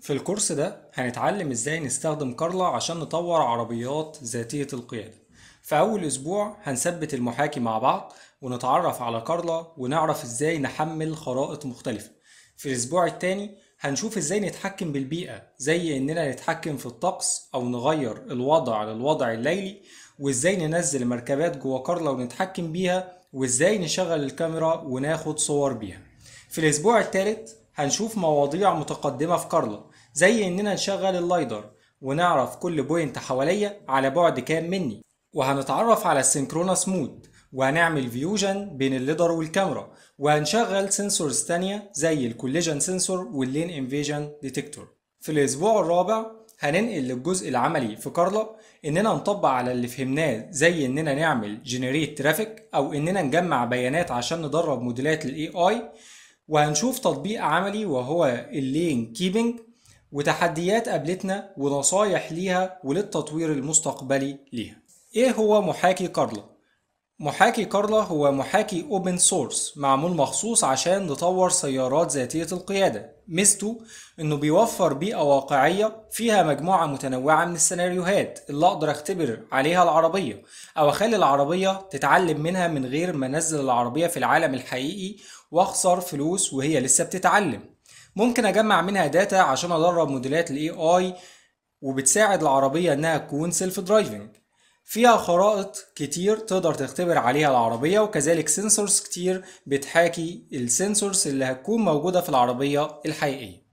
في الكورس ده هنتعلم ازاي نستخدم كارلا عشان نطور عربيات ذاتية القيادة. في أول أسبوع هنثبت المحاكي مع بعض ونتعرف على كارلا ونعرف ازاي نحمل خرائط مختلفة. في الأسبوع التاني هنشوف ازاي نتحكم بالبيئة، زي اننا نتحكم في الطقس او نغير الوضع للوضع الليلي، وازاي ننزل مركبات جوه كارلا ونتحكم بيها، وازاي نشغل الكاميرا وناخد صور بيها. في الأسبوع الثالث هنشوف مواضيع متقدمة في كارلا، زي إننا نشغل اللايدر ونعرف كل بوينت حواليا على بعد كام مني، وهنتعرف على السينكرونس مود، وهنعمل فيوجن بين الليدر والكاميرا، وهنشغل سنسورز تانية زي الكوليجن سنسور واللين انفيجن ديتكتور. في الأسبوع الرابع هننقل للجزء العملي في كارلا، إننا نطبق على اللي فهمناه، زي إننا نعمل جنريت ترافيك أو إننا نجمع بيانات عشان ندرب موديلات ال AI. وهنشوف تطبيق عملي وهو اللين كيبنج، وتحديات قابلتنا ونصايح ليها وللتطوير المستقبلي ليها. ايه هو محاكي كارلا؟ محاكي كارلا هو محاكي اوبن سورس معمول مخصوص عشان نطور سيارات ذاتية القيادة. ميزته انه بيوفر بيئة واقعية فيها مجموعة متنوعة من السيناريوهات اللي اقدر اختبر عليها العربية، او اخلي العربية تتعلم منها من غير ما انزل العربية في العالم الحقيقي واخسر فلوس وهي لسه بتتعلم. ممكن اجمع منها داتا عشان ادرب موديلات الاي اي، وبتساعد العربية انها تكون سيلف درايفنج. فيها خرائط كتير تقدر تختبر عليها العربية، وكذلك سنسورز كتير بتحاكي السنسورز اللي هتكون موجودة في العربية الحقيقية.